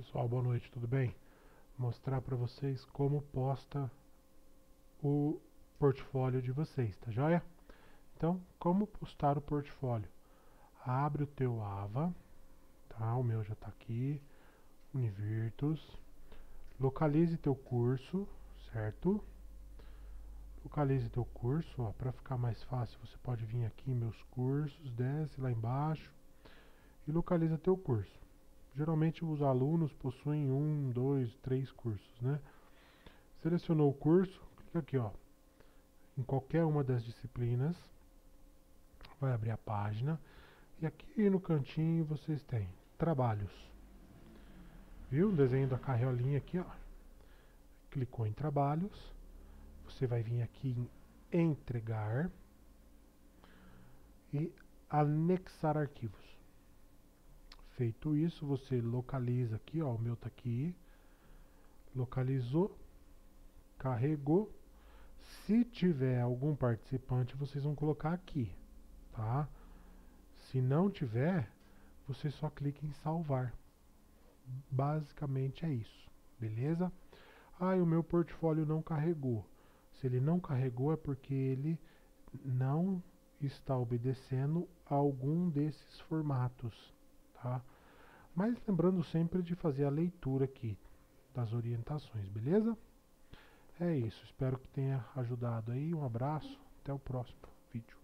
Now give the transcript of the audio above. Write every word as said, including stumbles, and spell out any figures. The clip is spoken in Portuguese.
Pessoal, boa noite, tudo bem? Vou mostrar para vocês como posta o portfólio de vocês, tá joia? Então, como postar o portfólio? Abre o teu Ava, tá? O meu já está aqui, Univirtus. Localize teu curso, certo? Localize teu curso, ó, para ficar mais fácil, você pode vir aqui em meus cursos, desce lá embaixo e localiza teu curso. Geralmente os alunos possuem um, dois, três cursos, né? Selecionou o curso, clica aqui, ó, em qualquer uma das disciplinas, vai abrir a página e aqui no cantinho vocês têm trabalhos. Viu? O desenho da carriolinha aqui, ó. Clicou em trabalhos, você vai vir aqui em entregar e anexar arquivos. Feito isso, você localiza aqui, ó, o meu tá aqui, localizou, carregou. Se tiver algum participante, vocês vão colocar aqui, tá? Se não tiver, você só clica em salvar. Basicamente é isso, beleza? Ah, e o meu portfólio não carregou. Se ele não carregou é porque ele não está obedecendo a algum desses formatos, tá? Mas lembrando sempre de fazer a leitura aqui das orientações, beleza? É isso, espero que tenha ajudado aí. Um abraço, até o próximo vídeo.